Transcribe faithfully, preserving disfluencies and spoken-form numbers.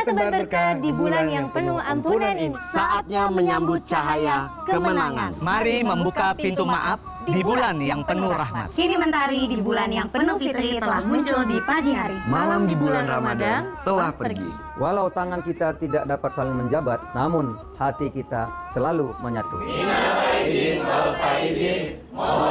tebar berkah di bulan yang penuh ampunan ini. Saatnya menyambut cahaya kemenangan. Mari membuka pintu maaf di bulan yang penuh rahmat. Kini mentari di bulan yang penuh fitri telah muncul di pagi hari. Malam di bulan Ramadan telah pergi. Walau tangan kita tidak dapat saling menjabat, namun hati kita selalu menyatu. Minal aidin wal faizin,